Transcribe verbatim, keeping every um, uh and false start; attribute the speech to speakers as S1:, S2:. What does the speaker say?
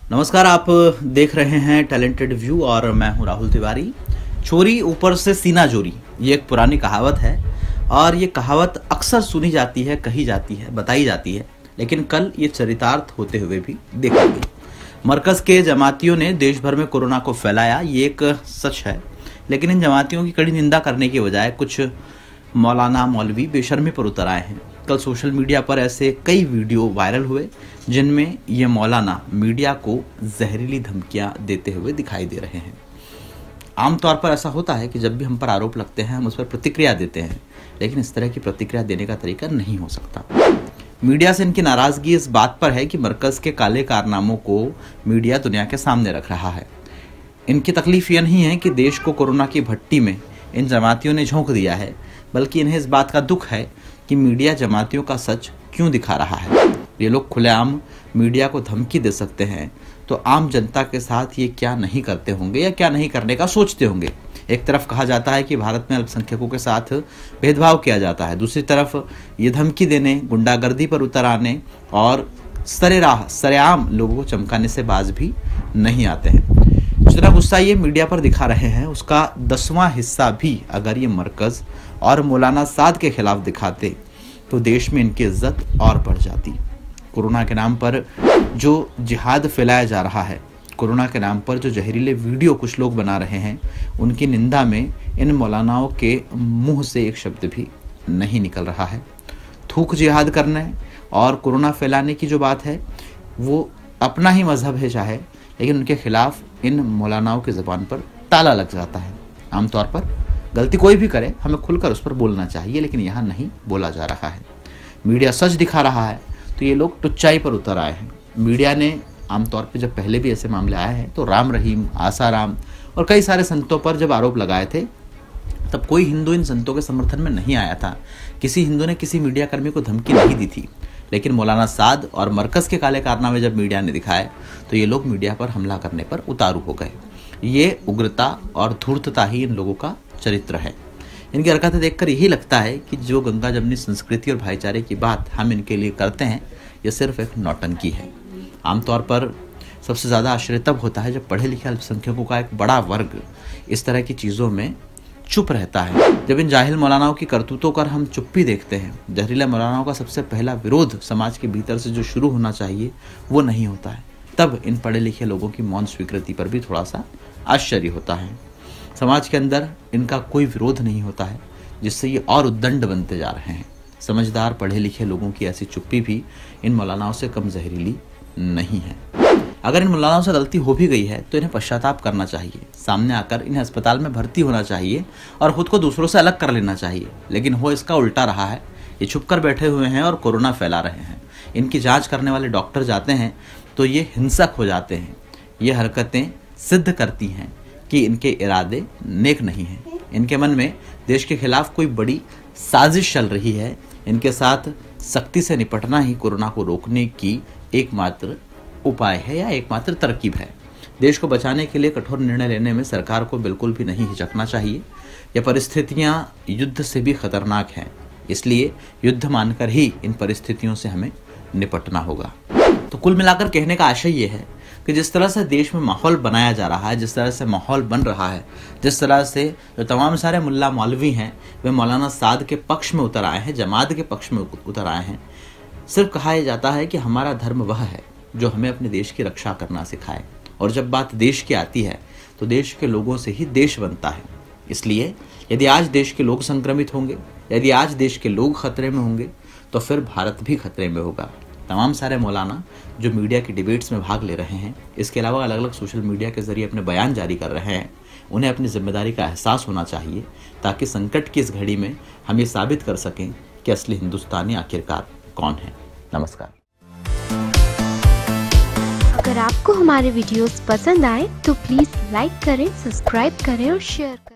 S1: नमस्कार, आप देख रहे हैं टैलेंटेड व्यू और मैं हूं राहुल तिवारी। चोरी ऊपर से सीना चोरी, ये एक पुरानी कहावत है और ये कहावत अक्सर सुनी जाती है, कही जाती है, बताई जाती है, लेकिन कल ये चरितार्थ होते हुए भी देखा गया। मरकज के जमातियों ने देश भर में कोरोना को फैलाया, ये एक सच है, लेकिन इन जमातियों की कड़ी निंदा करने के बजाय कुछ मौलाना मौलवी बेशर्मी पर उतर आए हैं। कल सोशल मीडिया पर ऐसे कई वीडियो वायरल हुए जिनमें ये मौलाना मीडिया को जहरीली धमकियां देते हुए दिखाई दे रहे हैं। आमतौर पर ऐसा होता है कि जब भी हम पर आरोप लगते हैं हम उस पर प्रतिक्रिया देते हैं, लेकिन इस तरह की प्रतिक्रिया देने का तरीका नहीं हो सकता। मीडिया से इनकी नाराजगी इस बात पर है कि मरकज के काले कारनामों को मीडिया दुनिया के सामने रख रहा है। इनकी तकलीफ यह नहीं है कि देश को कोरोना की भट्टी में इन जमातियों ने झोंक दिया है, बल्कि इन्हें इस बात का दुख है कि मीडिया जमातियों का सच क्यों दिखा रहा है। ये लोग खुलेआम मीडिया को धमकी दे सकते हैं, तो आम जनता के साथ ये क्या नहीं करते होंगे या क्या नहीं करने का सोचते होंगे। एक तरफ कहा जाता है कि भारत में अल्पसंख्यकों के साथ भेदभाव किया जाता है, दूसरी तरफ ये धमकी देने, गुंडागर्दी पर उतर आने और सरेराह सरेआम लोगों को चमकाने से बाज भी नहीं आते हैं। जितना गुस्सा ये मीडिया पर दिखा रहे हैं उसका दसवां हिस्सा भी अगर ये मरकज और मौलाना साद के खिलाफ दिखाते तो देश में इनकी इज्जत और बढ़ जाती। कोरोना के नाम पर जो जिहाद फैलाया जा रहा है, कोरोना के नाम पर जो जहरीले वीडियो कुछ लोग बना रहे हैं, उनकी निंदा में इन मौलानाओं के मुंह से एक शब्द भी नहीं निकल रहा है। थूक जिहाद करने और कोरोना फैलाने की जो बात है वो अपना ही मजहब है चाहे, लेकिन उनके खिलाफ इन मौलानाओं की ज़बान पर ताला लग जाता है। आमतौर पर गलती कोई भी करे हमें खुलकर उस पर बोलना चाहिए, लेकिन यहाँ नहीं बोला जा रहा है। मीडिया सच दिखा रहा है तो ये लोग टुच्चाई पर उतर आए हैं। मीडिया ने आमतौर पर जब पहले भी ऐसे मामले आए हैं तो राम रहीम, आसाराम और कई सारे संतों पर जब आरोप लगाए थे तब कोई हिंदू इन संतों के समर्थन में नहीं आया था। किसी हिंदू ने किसी मीडिया कर्मी को धमकी नहीं दी थी, लेकिन मौलाना साद और मरकज के काले कारनामे जब मीडिया ने दिखाए तो ये लोग मीडिया पर हमला करने पर उतारू हो गए। ये उग्रता और धूर्तता ही इन लोगों का चरित्र है। इनकी हरकतें देखकर यही लगता है कि जो गंगा जमनी संस्कृति और भाईचारे की बात हम इनके लिए करते हैं, ये सिर्फ एक नौटंकी है। आमतौर पर सबसे ज़्यादा आश्चर्य तब होता है जब पढ़े लिखे अल्पसंख्यकों का एक बड़ा वर्ग इस तरह की चीज़ों में चुप रहता है। जब इन जाहिल मौलानाओं की करतूतों कर हम चुप्पी देखते हैं, जहरीले मौलानाओं का सबसे पहला विरोध समाज के भीतर से जो शुरू होना चाहिए वो नहीं होता है, तब इन पढ़े लिखे लोगों की मौन स्वीकृति पर भी थोड़ा सा आश्चर्य होता है। समाज के अंदर इनका कोई विरोध नहीं होता है, जिससे ये और उद्दंड बनते जा रहे हैं। समझदार पढ़े लिखे लोगों की ऐसी चुप्पी भी इन मौलानाओं से कम जहरीली नहीं है। अगर इन मौलानाओं से गलती हो भी गई है तो इन्हें पश्चाताप करना चाहिए, सामने आकर इन्हें अस्पताल में भर्ती होना चाहिए और खुद को दूसरों से अलग कर लेना चाहिए, लेकिन हो इसका उल्टा रहा है। ये छुप कर बैठे हुए हैं और कोरोना फैला रहे हैं। इनकी जांच करने वाले डॉक्टर जाते हैं तो ये हिंसक हो जाते हैं। ये हरकतें सिद्ध करती हैं कि इनके इरादे नेक नहीं हैं। इनके मन में देश के खिलाफ कोई बड़ी साजिश चल रही है। इनके साथ सख्ती से निपटना ही कोरोना को रोकने की एकमात्र उपाय है या एकमात्र तरकीब है। देश को बचाने के लिए कठोर निर्णय लेने में सरकार को बिल्कुल भी नहीं हिचकना चाहिए। यह परिस्थितियां युद्ध से भी खतरनाक हैं, इसलिए युद्ध मानकर ही इन परिस्थितियों से हमें निपटना होगा। तो कुल मिलाकर कहने का आशय ये है कि जिस तरह से देश में माहौल बनाया जा रहा है, जिस तरह से माहौल बन रहा है, जिस तरह से जो तमाम सारे मुल्ला मौलवी हैं वे मौलाना साद के पक्ष में उतर आए हैं, जमात के पक्ष में उतर आए हैं, सिर्फ कहा जाता है कि हमारा धर्म वह है जो हमें अपने देश की रक्षा करना सिखाए। और जब बात देश की आती है तो देश के लोगों से ही देश बनता है। इसलिए यदि आज देश के लोग संक्रमित होंगे, यदि आज देश के लोग खतरे में होंगे, तो फिर भारत भी खतरे में होगा। तमाम सारे मौलाना जो मीडिया की डिबेट्स में भाग ले रहे हैं, इसके अलावा अलग अलग सोशल मीडिया के जरिए अपने बयान जारी कर रहे हैं, उन्हें अपनी जिम्मेदारी का एहसास होना चाहिए, ताकि संकट की इस घड़ी में हम ये साबित कर सकें कि असली हिंदुस्तानी आखिरकार कौन है। नमस्कार।
S2: अगर आपको हमारे वीडियोस पसंद आए तो प्लीज लाइक करें, सब्सक्राइब करें और शेयर करें।